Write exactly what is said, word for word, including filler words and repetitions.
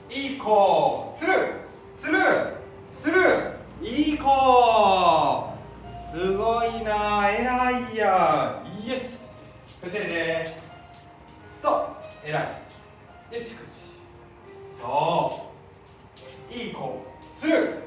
いい子スルースルースルーいい子すごいな偉いやよしこっちにねそう偉いよしこっちそういい子スルー